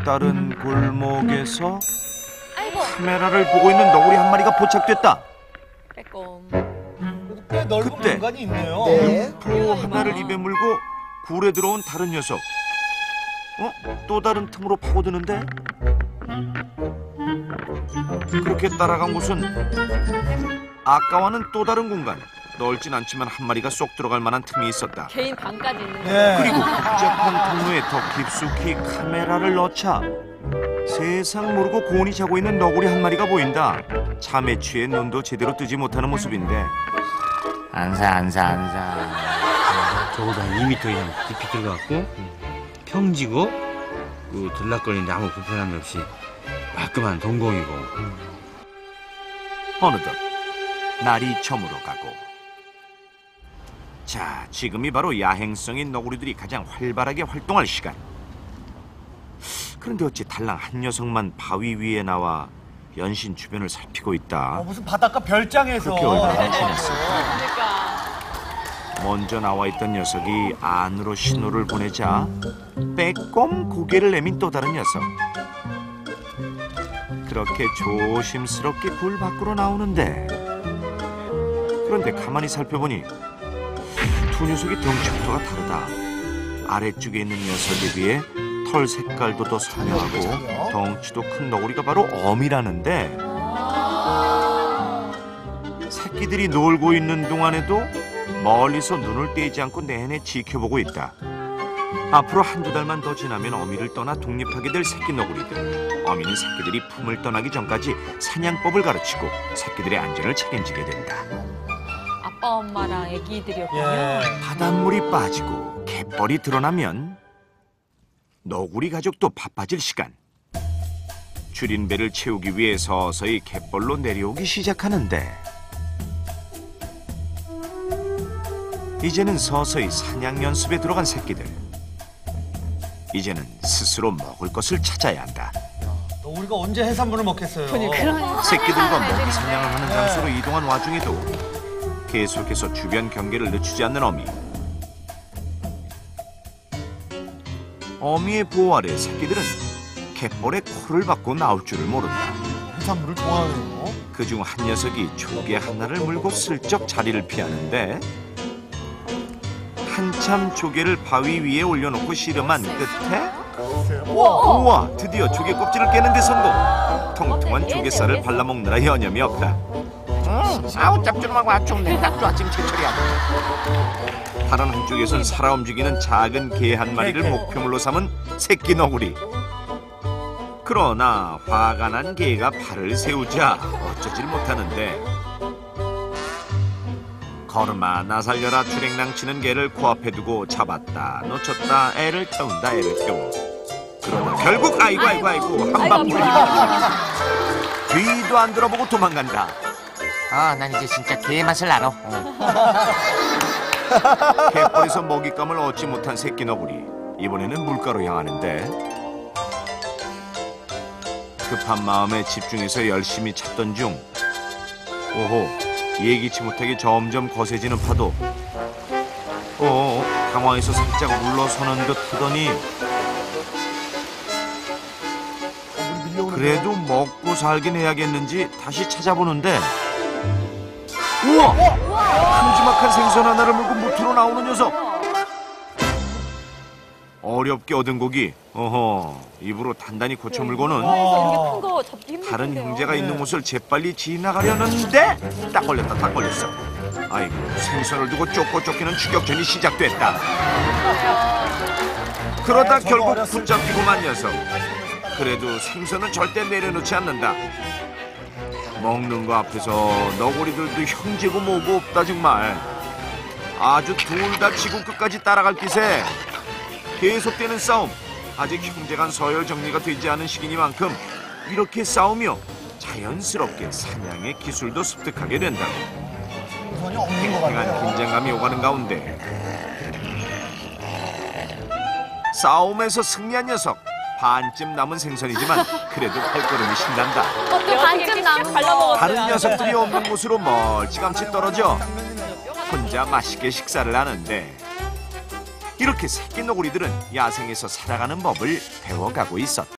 다른 골목에서 아이고. 카메라를 보고 있는 너구리 한 마리가 포착됐다. 빼꼼. 꽤 넓은 그때. 공간이 있네요. 네. 표 하나를 입에 물고 굴에 들어온 다른 녀석. 또 다른 틈으로 파고드는데? 그렇게 따라간 곳은 아까와는 또 다른 공간. 넓진 않지만 한 마리가 쏙 들어갈 만한 틈이 있었다. 개인 방까지 있는 거. 네. 그리고 복잡한 통로에 더 깊숙이 카메라를 넣자 세상 모르고 곤히 자고 있는 너구리 한 마리가 보인다. 잠에 취해 눈도 제대로 뜨지 못하는 모습인데 안사. 적어도 한 2m 이상 깊이 들어갔고 평지고 그 들락거리는데 아무 불편함이 없이 깔끔한 동공이고. 어느덧 날이 저물어 가고 자, 지금이 바로 야행성인 너구리들이 가장 활발하게 활동할 시간. 그런데 어찌 달랑 한 녀석만 바위 위에 나와 연신 주변을 살피고 있다. 무슨 바닷가 별장에서. 그렇게 얼마나 지냈을까. 그러니까. 먼저 나와 있던 녀석이 안으로 신호를 보내자 빼꼼 고개를 내민 또 다른 녀석. 그렇게 조심스럽게 굴 밖으로 나오는데 그런데 가만히 살펴보니 두 녀석의 덩치부터가 다르다. 아래쪽에 있는 녀석에 비해 털 색깔도 더 선명하고 덩치도 큰 너구리가 바로 어미라는데 새끼들이 놀고 있는 동안에도 멀리서 눈을 떼지 않고 내내 지켜보고 있다. 앞으로 한두 달만 더 지나면 어미를 떠나 독립하게 될 새끼 너구리들. 어미는 새끼들이 품을 떠나기 전까지 사냥법을 가르치고 새끼들의 안전을 책임지게 된다. 아빠 엄마랑 애기들이었군요. 예. 바닷물이 빠지고 갯벌이 드러나면 너구리 가족도 바빠질 시간. 줄인 배를 채우기 위해 서서히 갯벌로 내려오기 시작하는데 이제는 서서히 사냥 연습에 들어간 새끼들. 이제는 스스로 먹을 것을 찾아야 한다. 우리가 언제 해산물을 먹겠어요? 새끼들과 먹이 사냥을 하는 장소로 이동한 와중에도 계속해서 주변 경계를 늦추지 않는 어미. 어미의 보호 아래 새끼들은 갯벌에 코를 박고 나올 줄을 모른다. 해산물을 좋아하네요. 그중 한 녀석이 조개 하나를 물고 슬쩍 자리를 피하는데 한참 조개를 바위 위에 올려놓고 씨름한 끝에 우와! 드디어 조개 껍질을 깨는 데 성공! 통통한 조개살을 발라먹느라 여념이 없다. 아우 짭조름하고 아주 좋네. 딱 좋아 지금 제철이야. 다른 한쪽에선 살아 움직이는 작은 개 한 마리를 목표물로 삼은 새끼 너구리. 그러나 화가 난 개가 발을 세우자 어쩌질 못하는데 걸음아 나 살려라 주랭랑치는 개를 코앞에 두고 잡았다 놓쳤다 애를 태운다 애를 태워. 그러다 결국 아이고 한방 물리면 뒤도 안 돌아보고 도망간다. 난 이제 진짜 개 맛을 알아. 갯벌에서 먹잇감을 얻지 못한 새끼 너구리. 이번에는 물가로 향하는데 급한 마음에 집중해서 열심히 찾던 중 오호 예기치 못하게 점점 거세지는 파도. 당황해서 살짝 물러서는 듯 하더니 그래도 먹고 살긴 해야겠는지 다시 찾아보는데 우와! 큼지막한 생선 하나를 물고 무트로 나오는 녀석. 어렵게 얻은 고기 입으로 단단히 고쳐 물고는 이렇게 큰 거 잡기 힘든데요. 다른 형제가 있는 곳을 재빨리 지나가려는데 딱 걸렸어. 아이고 생선을 두고 쫓고 쫓기는 추격전이 시작됐다. 그러다 결국 붙잡히고만 녀석. 그래도 생선은 절대 내려놓지 않는다. 먹는 거 앞에서 너구리들도 형제고 뭐고 없다 정말. 아주 둘 다 지구 끝까지 따라갈 기세. 계속되는 싸움. 아직 형제 간 서열 정리가 되지 않은 시기니만큼 이렇게 싸우며 자연스럽게 사냥의 기술도 습득하게 된다고. 팽팽한 긴장감이 오가는 가운데 싸움에서 승리한 녀석. 반쯤 남은 생선이지만 그래도 발걸음이 신난다. 또 반쯤 남은 거. 다른 녀석들이 없는 곳으로 멀찌감치 떨어져 혼자 맛있게 식사를 하는데 이렇게 새끼 너구리들은 야생에서 살아가는 법을 배워가고 있었다.